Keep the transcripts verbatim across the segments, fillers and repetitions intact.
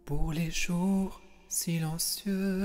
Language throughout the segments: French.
Pour les jours silencieux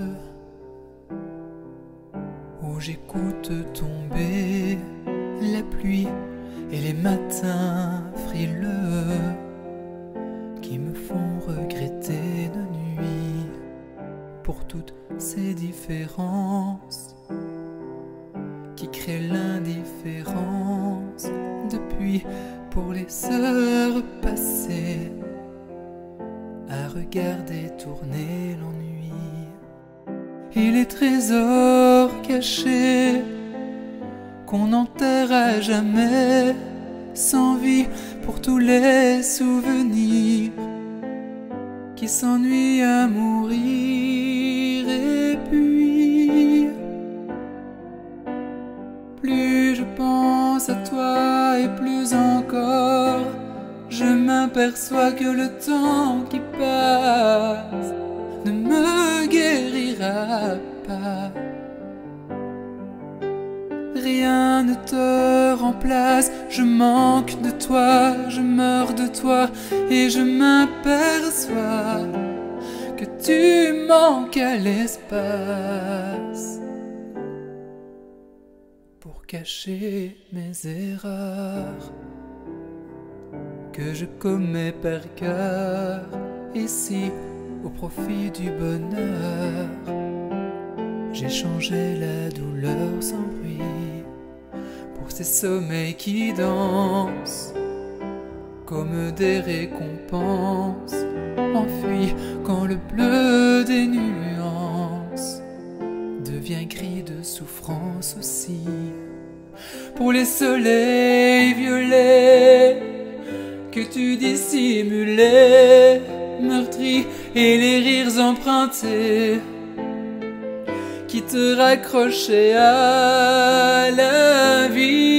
où j'écoute tomber la pluie et les matins frileux qui me font regretter de nuit. Pour toutes ces différences qui créent l'indifférence, depuis pour les heures passées à regarder tourner l'ennui et les trésors cachés qu'on enterre à jamais sans vie, pour tous les souvenirs qui s'ennuient à mourir. Et puis plus je pense à toi et plus encore je m'aperçois que le temps qui passe ne me guérira pas. Rien ne te remplace, je manque de toi, je meurs de toi et je m'aperçois que tu manques à l'espace pour cacher mes erreurs que je commets par cœur, ici au profit du bonheur. J'ai changé la douleur sans bruit pour ces sommeils qui dansent comme des récompenses, enfuis quand le bleu des nuances devient gris de souffrance aussi. Pour les soleils violets que tu dissimulais, meurtris, et les rires empruntés qui te raccrochaient à la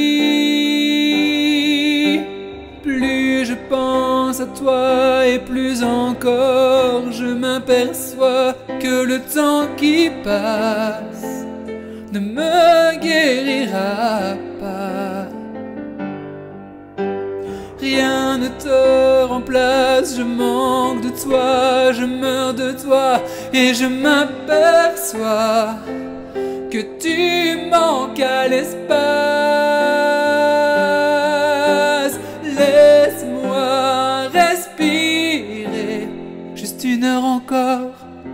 vie. Plus je pense à toi et plus encore je m'aperçois que le temps qui passe ne me guérira pas. Rien ne te remplace, je manque de toi, je meurs de toi et je m'aperçois que tu manques à l'espace. Laisse-moi respirer juste une heure encore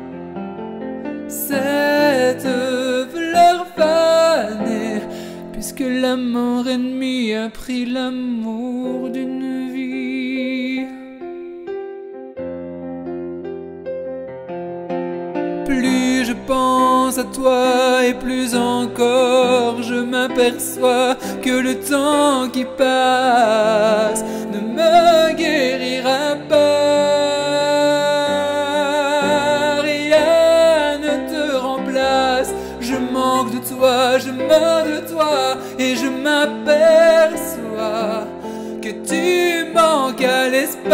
cette fleur fanée, puisque la mort ennemie a pris l'amour d'une vie. Plus je pense à toi et plus encore je m'aperçois que le temps qui passe ne me guérira pas. Rien ne te remplace, je manque de toi, je meurs de toi et je m'aperçois que tu manques à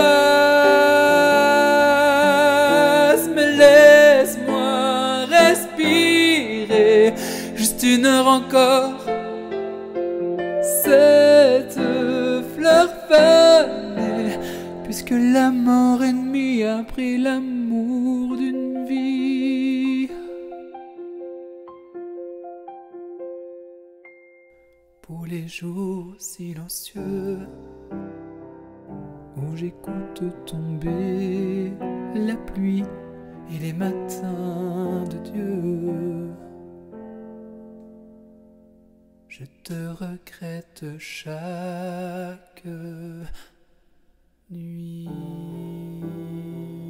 l'espace. Mais laisse-moi respirer juste une heure encore cette fleur fanée, puisque la mort ennemie a pris l'amour d'une vie. Pour les jours silencieux où j'écoute tomber la pluie et les matins de Dieu, je te regrette chaque nuit.